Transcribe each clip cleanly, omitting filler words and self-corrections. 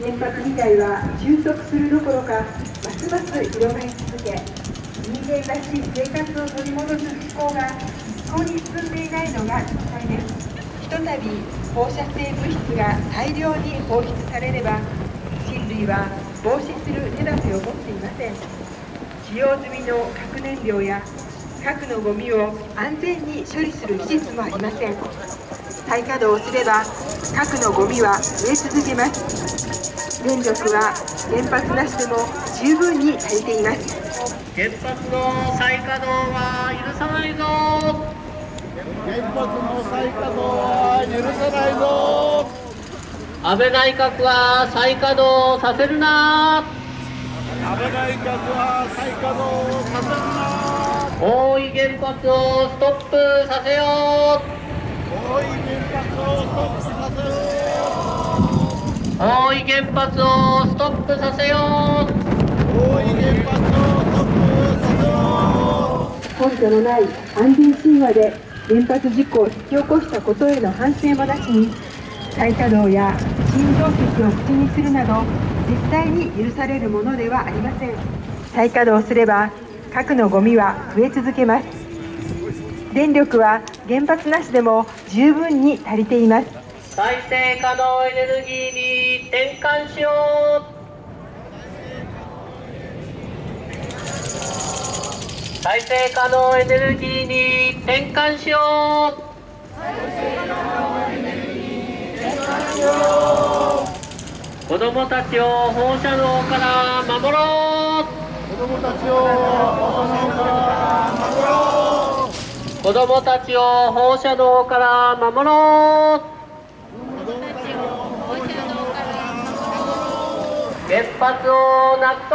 原発被害は収束するどころかますます広がり続け、人間らしい生活を取り戻す復興が一向に進んでいないのが実態です。ひとたび放射性物質が大量に放出されれば、人類は防止する手立てを持っていません。使用済みの核燃料や核のゴミを安全に処理する技術もありません。再稼働すれば核のゴミは増え続けます。電力は原発なしでも十分に足りています。 原発の再稼働は許さないぞ。 原発の再稼働は許さないぞ。 安倍内閣は再稼働させるな。 安倍内閣は再稼働させるな。 大井原発をストップさせよう。 大井原発をストップさせよう。 大井原発をストップさせよう。 大井原発をストップさせよ根拠のない安全神話で原発事故を引き起こしたことへの反省もなしに、再稼働や新増設を口にするなど絶対に許されるものではありません。再稼働すれば核のゴミは増え続けます。電力は原発なしでも十分に足りています。 再生可能エネルギーに転換しよう。再生可能エネルギーに転換しよう。子どもたちを放射能から守ろう。 子どもたちを放射能から守ろう。 子どもたちを放射能から守ろう。原発をなくそう。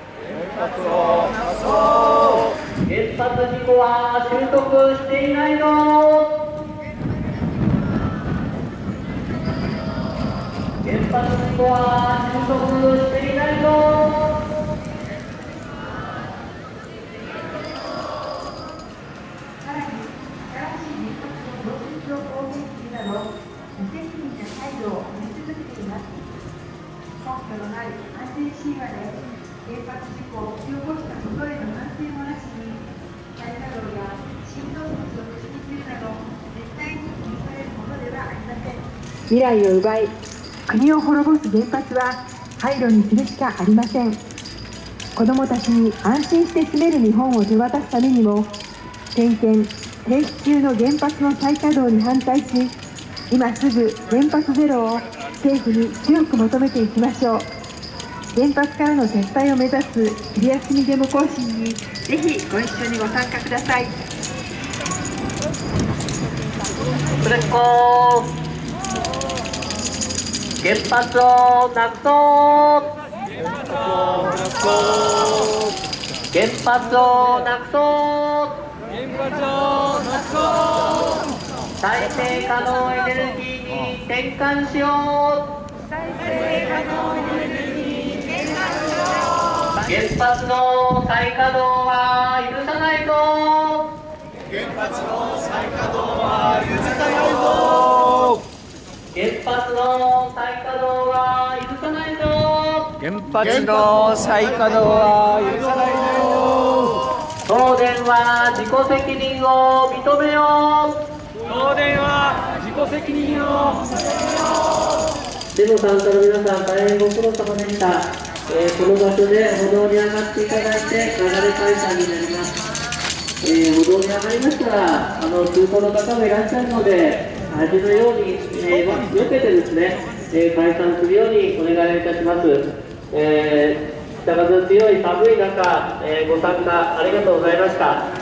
原発事故は収束していないぞ。原発事故は収束していないぞ。 さらに新しい原発の増設を公言するなど無責任な態度を見せ続けています。根拠のない安全神話で原発事故を引き起こしたことへの反省もなしに、再稼働や新増設を口にするなど絶対に許されるものではありません。未来を奪い国を滅ぼす原発は廃炉にするしかありません。子どもたちに安心して住める日本を手渡すためにも、点検・停止中の原発の再稼働に反対し、今すぐ原発ゼロを政府に強く求めていきましょう。原発からの撤退を目指す昼休みデモ行進にぜひご一緒にご参加ください。 それっこ原発をなくそう。原発をなくそう。再生可能エネルギーに転換しよう。原発の再稼働は許さないぞ。 原発の再稼働は許さないぞ。 原発の再稼働は許さないぞ。 原発の再稼働は許さないぞ。 東電は自己責任を認めよう。 東電は自己責任を認めよう。 デモ参加の皆さん、大変ご苦労様でした。この場所で歩道に上がっていただいて流れ解散になります。歩道に上がりましたら通行の方もいらっしゃるので、端のように、避けてですね、解散するようにお願いいたします。北風強い寒い中、ご参加ありがとうございました。